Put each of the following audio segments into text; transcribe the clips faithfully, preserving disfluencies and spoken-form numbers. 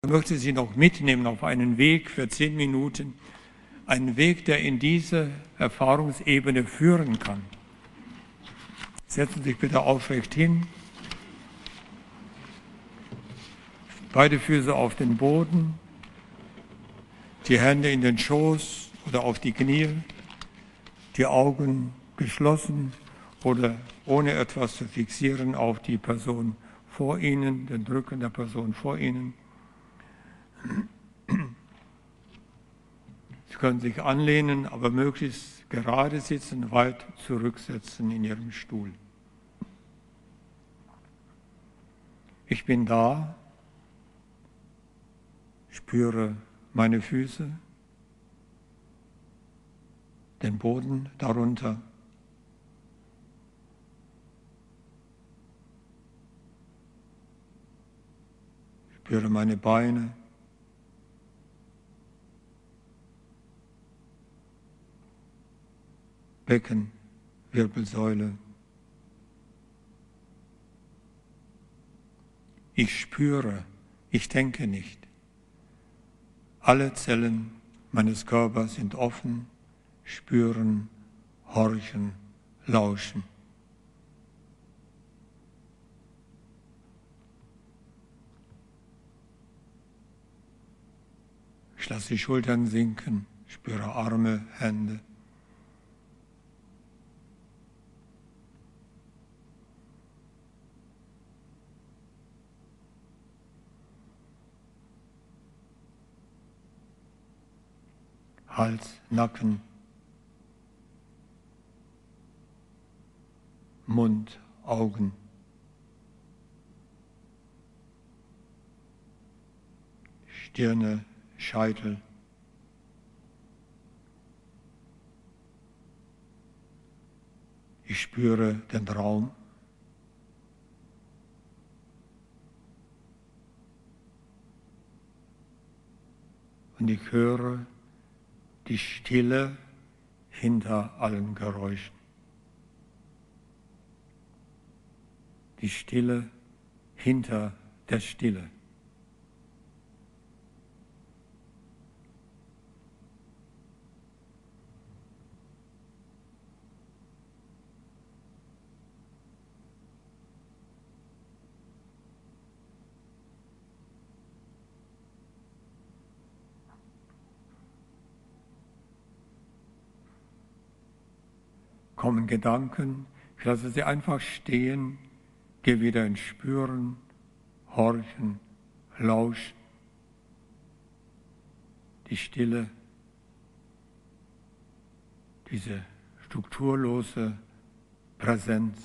Ich möchte Sie noch mitnehmen auf einen Weg für zehn Minuten, einen Weg, der in diese Erfahrungsebene führen kann. Setzen Sie sich bitte aufrecht hin, beide Füße auf den Boden, die Hände in den Schoß oder auf die Knie, die Augen geschlossen oder ohne etwas zu fixieren auf die Person vor Ihnen, den Rücken der Person vor Ihnen. Sie können sich anlehnen, aber möglichst gerade sitzen, weit zurücksetzen in Ihrem Stuhl. Ich bin da, spüre meine Füße, den Boden darunter. Spüre meine Beine. Becken, Wirbelsäule. Ich spüre, ich denke nicht. Alle Zellen meines Körpers sind offen, spüren, horchen, lauschen. Ich lasse die Schultern sinken, spüre Arme, Hände. Hals, Nacken, Mund, Augen. Stirne, Scheitel. Ich spüre den Raum. Und ich höre die Stille hinter allen Geräuschen. Die Stille hinter der Stille. Kommen Gedanken, ich lasse sie einfach stehen, gehe wieder ins Spüren, Horchen, Lauschen, die Stille, diese strukturlose Präsenz.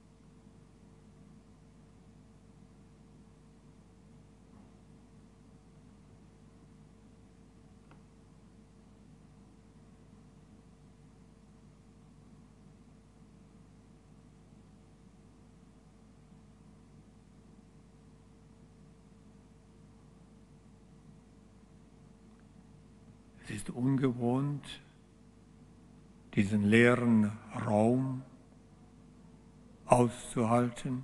Es ist ungewohnt, diesen leeren Raum auszuhalten,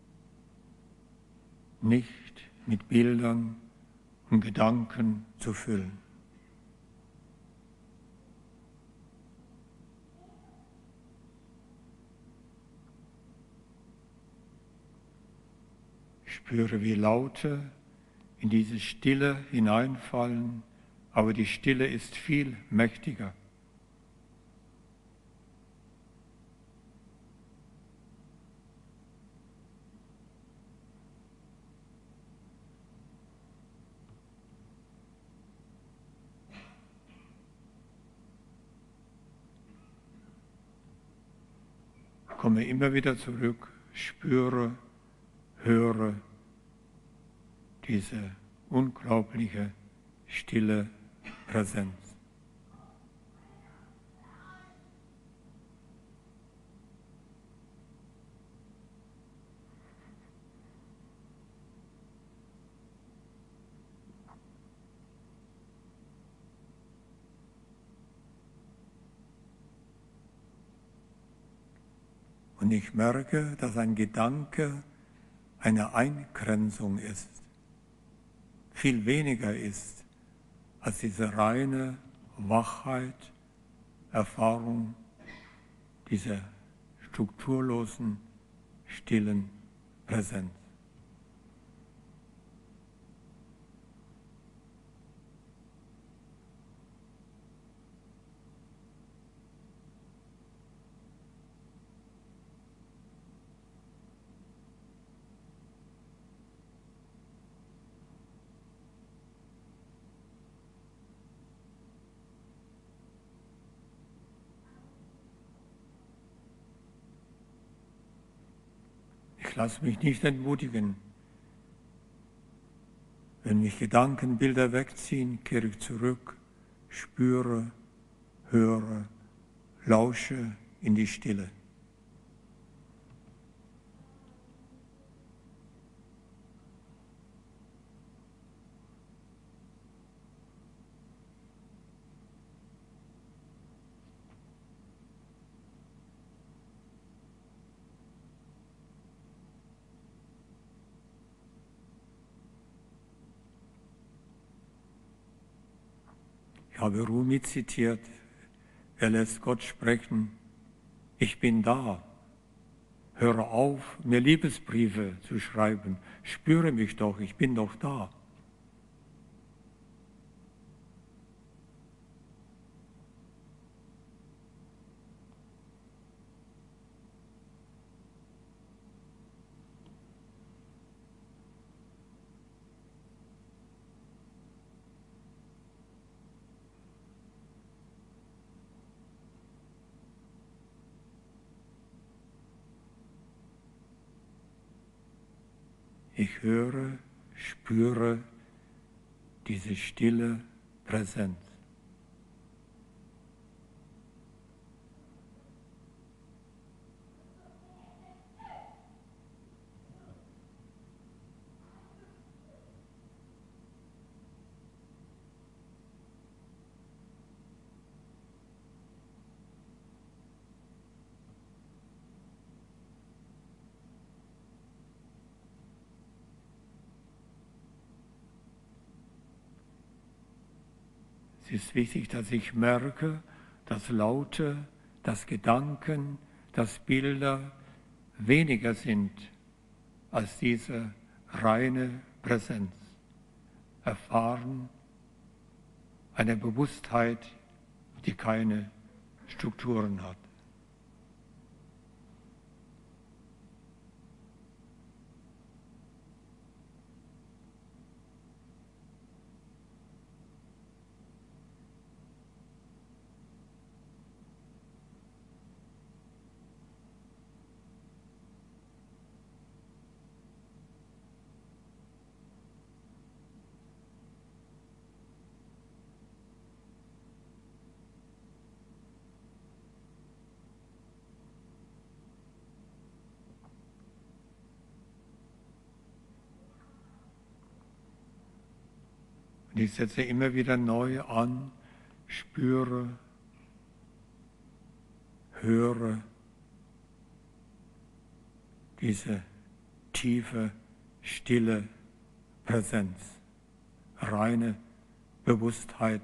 nicht mit Bildern und Gedanken zu füllen. Ich spüre, wie Laute in diese Stille hineinfallen, aber die Stille ist viel mächtiger. Ich komme immer wieder zurück, spüre, höre diese unglaubliche stille Präsenz. Und ich merke, dass ein Gedanke eine Eingrenzung ist. viel weniger ist als diese reine Wachheit, Erfahrung dieser strukturlosen, stillen Präsenz. Ich lasse mich nicht entmutigen. Wenn mich Gedankenbilder wegziehen, kehre ich zurück, spüre, höre, lausche in die Stille. Ich habe Rumi zitiert, er lässt Gott sprechen, ich bin da, höre auf, mir Liebesbriefe zu schreiben, spüre mich doch, ich bin doch da. Ich höre, spüre diese stille Präsenz. Es ist wichtig, dass ich merke, dass Laute, dass Gedanken, dass Bilder weniger sind als diese reine Präsenz. Erfahren eine Bewusstheit, die keine Strukturen hat. Und ich setze immer wieder neu an, spüre, höre diese tiefe, stille Präsenz, reine Bewusstheit.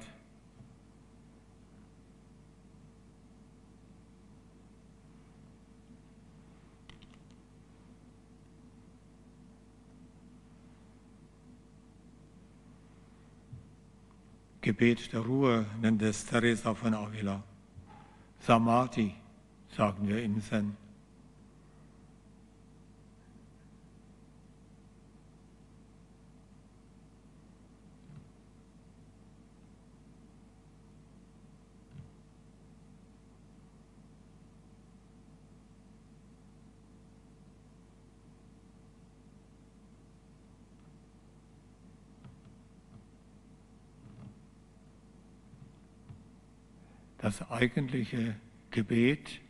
Gebet der Ruhe nennt es Teresa von Avila. Samadhi, sagen wir im Zen. Das eigentliche Gebet,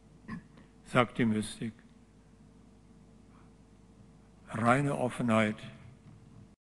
sagt die Mystik, reine Offenheit